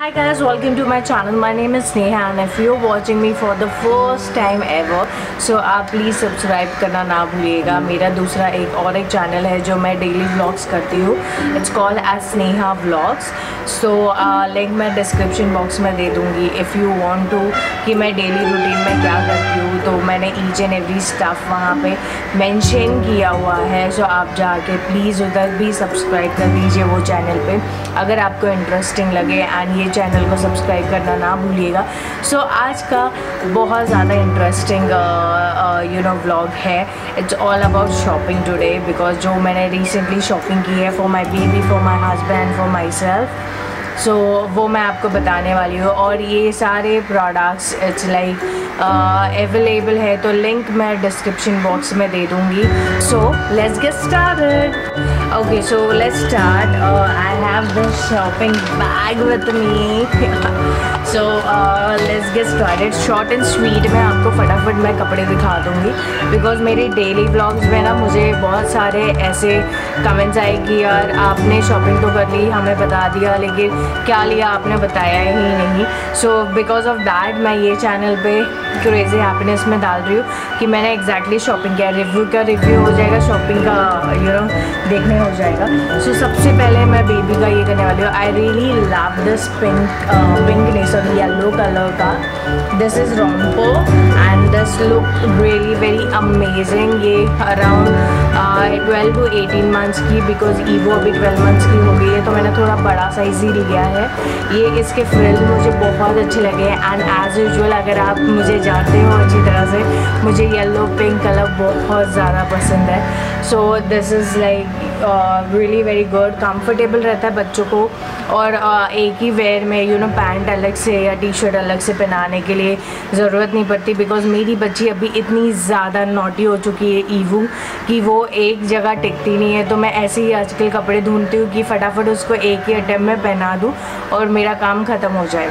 Hi guys, welcome to my channel. My name is Sneha and if you're watching me for the first time ever, so आप please subscribe करना ना भूलिएगा। मेरा दूसरा एक channel है जो मैं डेली व्लॉग्स करती हूँ। It's called as Sneha vlogs. So link मैं डिस्क्रिप्शन बॉक्स में दे दूँगी इफ़ यू वांट टू कि मैं डेली रूटीन में क्या करती हूँ। तो मैंने ईच एंड एवरी स्टफ़ वहाँ पे मेंशन किया हुआ है। सो आप जाके प्लीज़ उधर भी सब्सक्राइब कर दीजिए वो चैनल पे अगर आपको इंटरेस्टिंग लगे, एंड ये चैनल को सब्सक्राइब करना ना भूलिएगा। सो आज का बहुत ज़्यादा इंटरेस्टिंग व्लॉग है। It's all about shopping today because जो मैंने रिसेंटली शॉपिंग की है for my baby, for my husband, for my self, so वो मैं आपको बताने वाली हूँ। और ये सारे प्रोडक्ट्स इट्स लाइक अवेलेबल है, तो लिंक मैं डिस्क्रिप्शन बॉक्स में दे दूँगी। So let's get started. Okay, so let's start. I have this shopping bag with me. So let's get started. Short and sweet में आपको फटाफट मैं कपड़े दिखा दूँगी बिकॉज मेरी डेली व्लॉग्स में ना मुझे बहुत सारे ऐसे कमेंट्स आए कि यार आपने शॉपिंग तो कर ली, हमें बता दिया, लेकिन क्या लिया आपने बताया ही नहीं। सो बिकॉज ऑफ दैट मैं ये चैनल पे क्रेज़ी हैप्पीनेस में डाल रही हूँ कि मैंने एग्जैक्टली शॉपिंग किया। रिव्यू हो जाएगा, शॉपिंग का देखने हो जाएगा। सो सबसे पहले मैं बेबी का ये करने वाली हूँ। I really love this pink नहीं सॉरी येलो कलर का। This is romper and this look really very amazing. ये अराउंड 12 to 18 मंथ्स की, बिकॉज ईवो अभी 12 मंथ्स की हो गई है, तो मैंने थोड़ा बड़ा साइज़ ही लिया है। ये इसके फ्रिल मुझे बहुत अच्छे लगे एंड एज़ यूजुअल अगर आप मुझे जानते हो अच्छी तरह से, मुझे येलो पिंक कलर बहुत ज़्यादा पसंद है। So this is like really very good, comfortable रहता है बच्चों को, और एक ही वेयर में पैंट अलग से या टी शर्ट अलग से पहनाने के लिए ज़रूरत नहीं पड़ती। बिकॉज मेरी बच्ची अभी इतनी ज़्यादा नॉटी हो चुकी है ईवू कि वो एक जगह टिकती नहीं है। तो मैं ऐसे ही आजकल कपड़े ढूंढती हूँ कि फटाफट उसको एक ही अटेम्प्ट में पहना दूँ और मेरा काम ख़त्म हो जाए।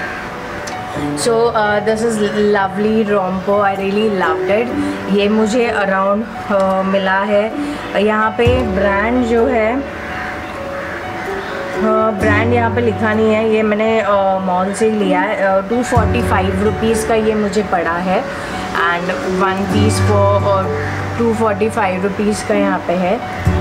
So this is lovely romper, I really loved it. ये मुझे अराउंड मिला है। यहाँ पे ब्रांड जो है, ब्रांड यहाँ पे लिखा नहीं है, ये मैंने मॉल से लिया है। 245 रुपीज़ का ये मुझे पड़ा है एंड 1 पीस फॉर 245 रुपीज़ का यहाँ पे है।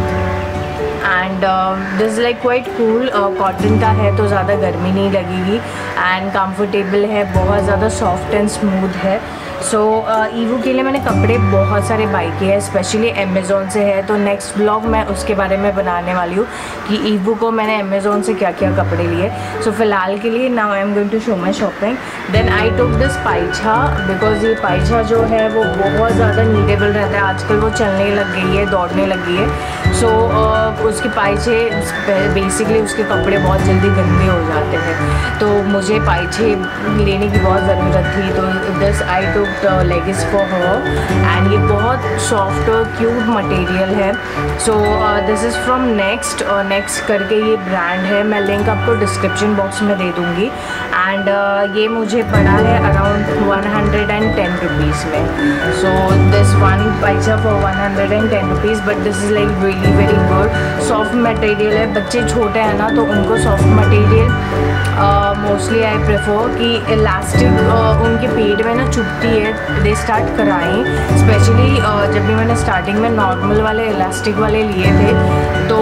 And this like quite cool, cotton का है तो ज़्यादा गर्मी नहीं लगेगी एंड कंफर्टेबल है, बहुत ज़्यादा सॉफ्ट एंड स्मूथ है। सो ईवू के लिए मैंने कपड़े बहुत सारे बाई किए हैं, स्पेशली अमेज़ोन से है। तो नेक्स्ट ब्लॉग मैं उसके बारे में बनाने वाली हूँ कि ईवू को मैंने अमेज़ोन से क्या क्या कपड़े लिए। सो फिलहाल के लिए now I am going to show my shopping. Then I took this पाइछा बिकॉज ये पाइछा जो है वो बहुत ज़्यादा नीडेबल रहता है। आजकल वो चलने लग गई है, दौड़ने लग गई है। सो उसके पाइछे बेसिकली उसके कपड़े बहुत जल्दी गंदे हो जाते हैं, तो मुझे पाइछे लेने की बहुत ज़रूरत थी। तो this I took leggings for her and ये बहुत सॉफ्ट और क्यूट मटेरियल है। So this is from Next, और नेक्स्ट करके ये ब्रांड है। मैं लिंक आपको डिस्क्रिप्शन बॉक्स में दे दूँगी। एंड ये मुझे पड़ा है अराउंड 110 रुपीज़ में। सो दिस वन पाइछा for 110 rupees, but this is like really very good. Soft material है, बच्चे छोटे हैं ना तो उनको soft material mostly I prefer कि इलास्टिक उनके पेट में ना चुभती है, दे स्टार्ट कराएं। स्पेशली जब भी मैंने स्टार्टिंग में नॉर्मल वाले इलास्टिक वाले लिए थे तो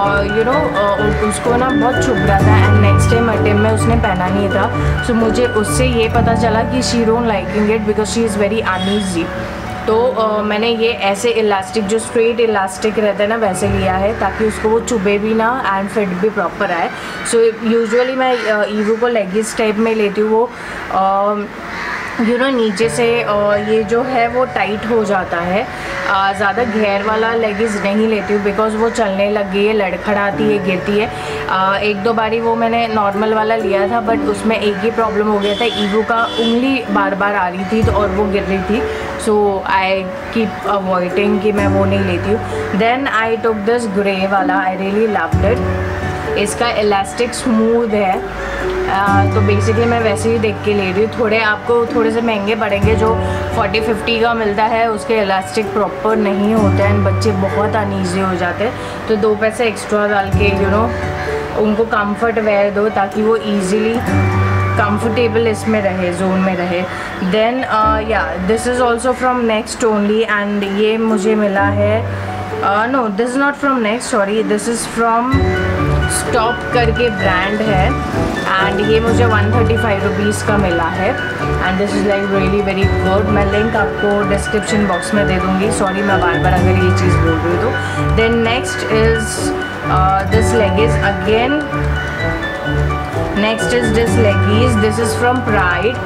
उसको ना बहुत चुभ रहा था एंड नेक्स्ट टाइम अटेम्प्ट में उसने पहना नहीं था। सो मुझे उससे ये पता चला कि she don't liking it because she is very uneasy. तो मैंने ये ऐसे इलास्टिक जो स्ट्रेट इलास्टिक रहता है ना वैसे लिया है ताकि उसको वो चुभे भी ना एंड फिट भी प्रॉपर आए। सो यूजुअली मैं ईवू को लेगिस टाइप में लेती हूँ, वो नीचे से ये जो है वो टाइट हो जाता है। ज़्यादा घेर वाला लेगिस नहीं लेती हूँ बिकॉज वो चलने लग गई है, लड़खड़ाती है, गिरती है। एक दो बारी वो मैंने नॉर्मल वाला लिया था बट उसमें एक ही प्रॉब्लम हो गया था, ईवू का उंगली बार बार आ रही थी तो और वो गिर रही थी। सो आई कीप अवॉइडिंग कि मैं वो नहीं लेती हूँ। Then I took this grey वाला, आई रियली लव्ड इट। इसका इलास्टिक स्मूथ है, तो बेसिकली मैं वैसे ही देख के ले रही हूँ। थोड़े आपको थोड़े से महंगे पड़ेंगे, जो 40-50 का मिलता है उसके इलास्टिक प्रॉपर नहीं होते हैं, बच्चे बहुत अनईजी हो जाते हैं। तो 2 पैसे एक्स्ट्रा डाल के उनको कंफर्ट वेयर दो ताकि वो ईज़िली कंफर्टेबल इसमें रहे, जोन में रहे। Then yeah this is also from Next only and ये मुझे मिला है, no this is not from Next, sorry, this is from Stop करके ब्रांड है एंड ये मुझे 135 रुपीज़ का मिला है and this is like really very good. मैं लिंक आपको डिस्क्रिप्शन बॉक्स में दे दूँगी, सॉरी मैं बार बार अगर ये चीज़ बोल रही हूँ तो। Then next is this leggings again, next is this leggings, this is from Pride.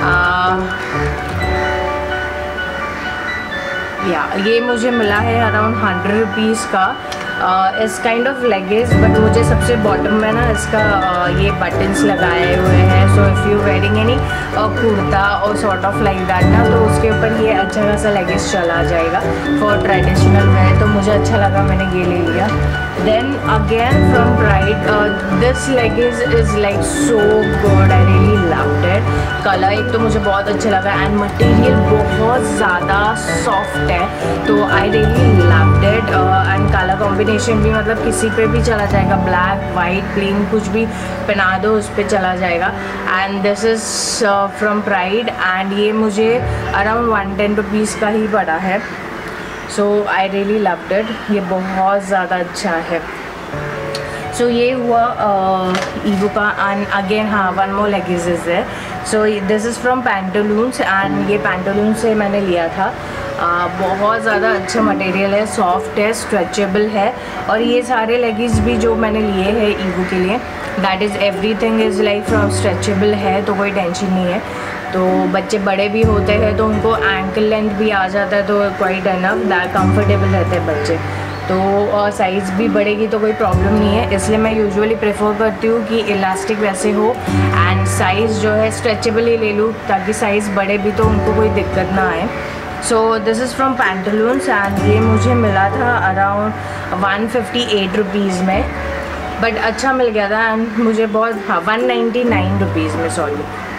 Yeah ये मुझे मिला है अराउंड 100 रुपीज़ का। इस काइंड ऑफ लेगिस, बट मुझे सबसे बॉटम में ना इसका ये बटन्स लगाए हुए हैं, so if you wearing any kurta और सॉर्ट ऑफ लाइक दैट ना, तो उसके ऊपर ये अच्छा खासा लेगिस चला जाएगा फॉर ट्रेडिशनल वेयर, तो मुझे अच्छा लगा, मैंने ये ले लिया। Then again from Pride, this leggings is like so good, I really loved it. Colour एक तो मुझे बहुत अच्छा लगा एंड मटेरियल बहुत ज़्यादा सॉफ्ट है, तो I really loved it. And colour combination भी मतलब किसी पे भी चला जाएगा, ब्लैक वाइट प्लेन कुछ भी पहना दो उस पर चला जाएगा। And this is from Pride and ये मुझे अराउंड 110 रुपीज़ का ही पड़ा है, so I really loved it, ये बहुत ज़्यादा अच्छा है। सो ये हुआ ईवो का। एंड अगेन हाँ, वन मोर लेगिस इज़ है, so this is from Pantaloons and ये पैंटालून से मैंने लिया था। बहुत ज़्यादा अच्छा मटेरियल है, सॉफ्ट है, स्ट्रेचेबल है, और ये सारे लेगिस भी जो मैंने लिए हैं ईवो के लिए, that is everything is like from stretchable है, तो कोई टेंशन नहीं है। तो बच्चे बड़े भी होते हैं तो उनको एंकल लेंथ भी आ जाता है, तो क्वाइट एनफ दैट कंफर्टेबल रहते हैं बच्चे, तो साइज़ भी बढ़ेगी तो कोई प्रॉब्लम नहीं है। इसलिए मैं यूजुअली प्रेफर करती हूँ कि इलास्टिक वैसे हो एंड साइज़ जो है स्ट्रेचेबल ही ले लूँ, ताकि साइज़ बढ़े भी तो उनको कोई दिक्कत ना आए। So this is from Pantaloons and ये मुझे मिला था अराउंड 158 रुपीज़ में, बट अच्छा मिल गया था एंड मुझे बहुत, हाँ 199 रुपीज़ में, सॉरी,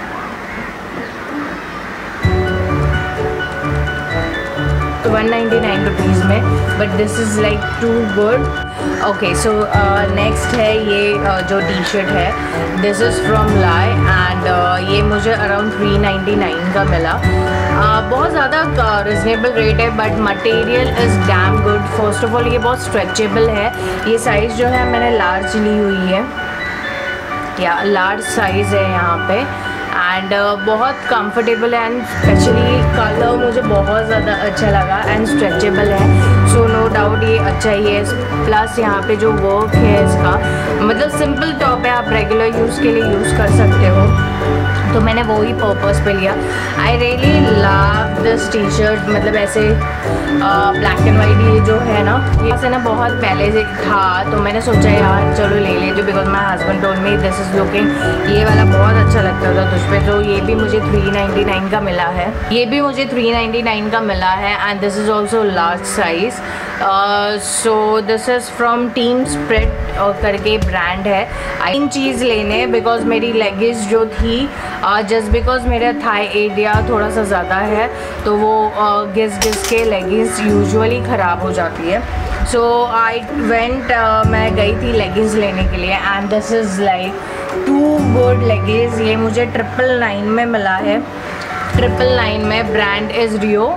तो 199 रुपीज़ में, but this is like too good. Okay, so next है ये जो टी शर्ट है, दिस इज़ फ्रॉम लाई एंड ये मुझे अराउंड 399 का मिला। बहुत ज़्यादा रिजनेबल रेट है, but material is damn good. First of all ये बहुत स्ट्रेचेबल है, ये साइज़ जो है मैंने लार्ज ली हुई है, या लार्ज साइज़ है यहाँ पे, एंड बहुत कंफर्टेबल है एंड स्पेशली कलर मुझे बहुत ज़्यादा अच्छा लगा एंड स्ट्रेचेबल है, सो नो डाउट ये अच्छा ही है। प्लस यहाँ पे जो वर्क है इसका, मतलब सिंपल टॉप है, आप रेगुलर यूज़ के लिए यूज़ कर सकते हो, तो मैंने वो ही पर्पस पे लिया। I really love this T shirt, मतलब ऐसे ब्लैक एंड वाइट ये जो है ना, ये से ना बहुत पहले से था, तो मैंने सोचा यार चलो ले लेते, because my husband told me this is looking, ये वाला बहुत अच्छा लगता था तुझ पे, तो ये भी मुझे 399 का मिला है, ये भी मुझे 399 का मिला है and this is also large size. So this is from Team Spirit करके ब्रांड है। इन चीज़ लेने बिकॉज मेरी लेगिस जो थी, जस्ट बिकॉज मेरा थाई एरिया थोड़ा सा ज़्यादा है, तो वो घिस के लेगिस यूजुअली ख़राब हो जाती है। सो आई वेंट, मैं गई थी लेगिस लेने के लिए and this is like too good leggings. ये मुझे 999 में मिला है, 999 में, ब्रांड इज़ रियो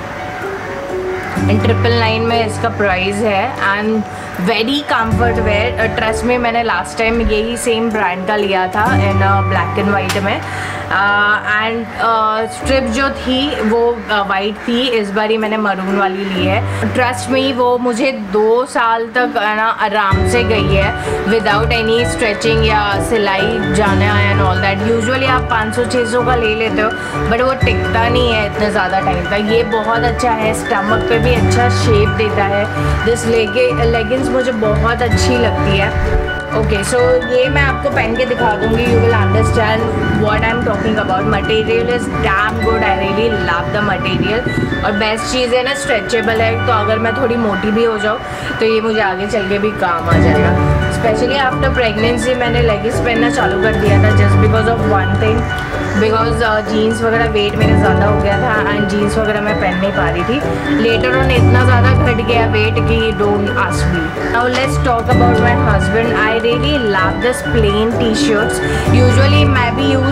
एंड 999 में इसका प्राइस है and very comfort wear. Trust में मैंने लास्ट टाइम यही सेम ब्रांड का लिया था इन ब्लैक एंड वाइट में, एंड स्ट्रिप जो थी वो वाइट थी, इस बार ही मैंने मरून वाली ली है। ट्रस्ट में वो मुझे 2 साल तक ना आराम से गई है विदाउट एनी स्ट्रेचिंग या सिलाई जाने आया एंड ऑल दैट। यूजुअली आप 500-600 का ले लेते हो, बट वो टिकता नहीं है इतने ज़्यादा टाइम तक। ये बहुत अच्छा है, स्टमक पे भी अच्छा शेप देता है। दिस लेगिंग्स मुझे बहुत अच्छी लगती है। ओके, सो ये मैं आपको पहन के दिखा दूँगी, you will understand what I am talking about. Material is damn good, I really love the material, और बेस्ट चीज़ है ना स्ट्रेचेबल है, तो अगर मैं थोड़ी मोटी भी हो जाऊँ तो ये मुझे आगे चल के भी काम आ जाएगा। स्पेशली आफ्टर प्रेगनेंसी मैंने लेगिंग्स पहनना चालू कर दिया था, just because of one thing, because jeans वगैरह वेट मेरा ज़्यादा हो गया था एंड जीन्स वगैरह मैं पहन नहीं पा रही थी। लेटर ऑन इतना ज़्यादा घट गया वेट कि don't ask me. Now let's talk about my husband. I really love this plain T shirts. Usually मैं भी यूज़ कर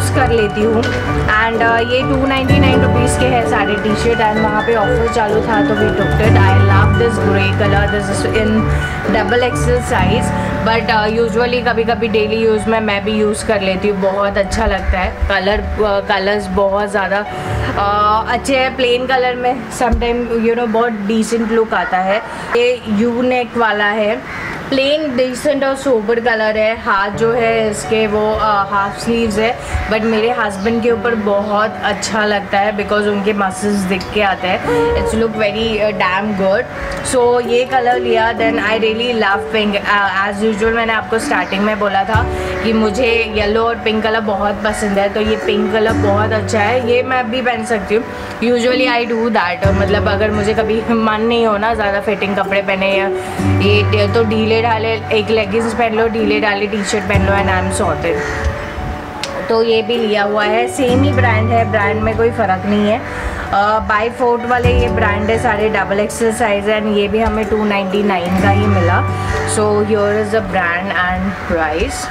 लेती हूँ। एंड ये 299 रुपीज़ के है सारे टी शर्ट एंड वहाँ पे ऑफर चालू था तो we took it. I love this grey colour, this is in double XL size, but usually कभी कभी डेली यूज़ में मैं भी यूज़ कर लेती हूँ, बहुत अच्छा लगता है। कलर्स बहुत ज़्यादा अच्छे हैं। प्लेन कलर में समटाइम बहुत डिसेंट लुक आता है। ये यू नेक वाला है, प्लेन डिसेंट और सोबर कलर है। हाथ जो है इसके वो हाफ स्लीव्स है, बट मेरे हस्बैंड के ऊपर बहुत अच्छा लगता है बिकॉज उनके मसल्स दिख के आते हैं। It's look very damn good. So ये कलर लिया। Then I really love pink. As usual मैंने आपको स्टार्टिंग में बोला था कि मुझे येलो और पिंक कलर बहुत पसंद है, तो ये पिंक कलर बहुत अच्छा है। ये मैं भी पहन सकती हूँ। यूजुअली आई डू दैट, मतलब अगर मुझे कभी मन नहीं हो ना ज़्यादा फिटिंग कपड़े पहने या ये तो ढीले ढाले एक लेगिंग्स पहन लो, ढीले ढाले टी शर्ट पहन लो एंड आई एम सॉर्टेड। तो ये भी लिया हुआ है, सेम ही ब्रांड है, ब्रांड में कोई फ़र्क नहीं है। बाय फोर्ट वाले ये ब्रांड है, सारे डबल एक्सेल साइज है एंड ये भी हमें 299 का ही मिला। So here is the brand and price.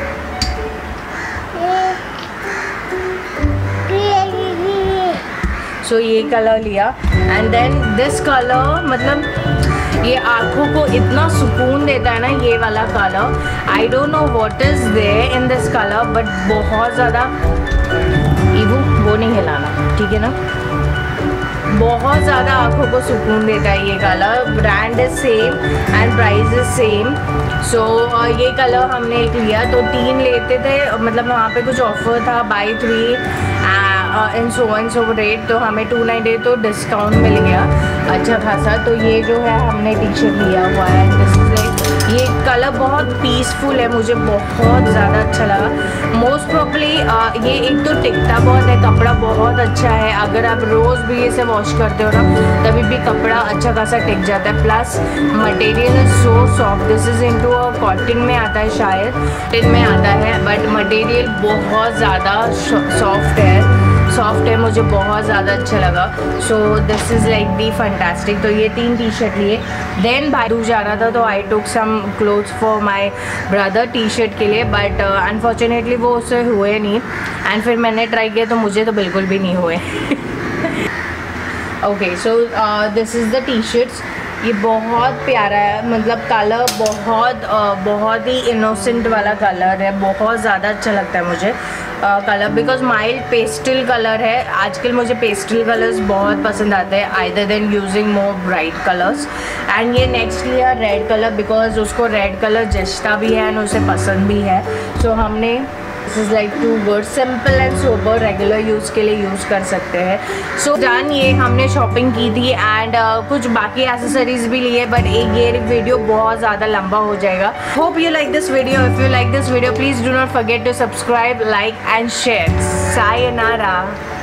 So ये कलर लिया एंड देन दिस कलर, मतलब ये आँखों को इतना सुकून देता है ना ये वाला colour. I don't know what is there in this colour, but बहुत ज़्यादा वो नहीं हिलाना, ठीक है ना, बहुत ज़्यादा आँखों को सुकून देता है ये colour. Brand is same and price is same. So ये कलर हमने एक लिया, तो 3 लेते थे, मतलब वहाँ पे कुछ ऑफर था बाई 3 इन सो रेट, तो हमें 298 तो डिस्काउंट मिल गया अच्छा खासा। तो ये जो है हमने टी शर्ट लिया हुआ है। ये कलर बहुत पीसफुल है, मुझे बहुत ज़्यादा अच्छा लगा। मोस्ट प्रॉब्ली ये एक तो टिकता बहुत है, कपड़ा बहुत अच्छा है। अगर आप रोज़ भी इसे वॉश करते हो ना तभी भी कपड़ा अच्छा खासा टिक जाता है। Plus material is so soft. This is into cotton में आता है, शायद कॉटन में आता है, बट मटेरियल बहुत ज़्यादा सॉफ्ट है, मुझे बहुत ज़्यादा अच्छा लगा। So this is like the fantastic. तो ये 3 टी शर्ट लिए। देन भाई दूर जाना था तो I took some clothes for my brother T shirt के लिए, बट अनफॉर्चुनेटली वो उससे हुए नहीं एंड फिर मैंने ट्राई किया तो मुझे तो बिल्कुल भी नहीं हुए। Okay, so this is the T shirts. ये बहुत प्यारा है, मतलब कलर बहुत ही इनोसेंट वाला कलर है, बहुत ज़्यादा अच्छा लगता है मुझे colour, because mild pastel colour है। आजकल मुझे पेस्टल कलर्स बहुत पसंद आते हैं either then using more bright colours. And ये नेक्स्ट लिया रेड कलर, बिकॉज उसको रेड कलर जचता भी है एंड उसे पसंद भी है। सो हमने this is like too good, simple and sober, regular use के लिए यूज़ कर सकते हैं। सो डन, ये हमने शॉपिंग की थी एंड कुछ बाकी एसेसरीज भी लिए, बट ये वीडियो बहुत ज़्यादा लंबा हो जाएगा। Hope you like this video. If you like this video please do not forget to subscribe, like and share. Sayonara.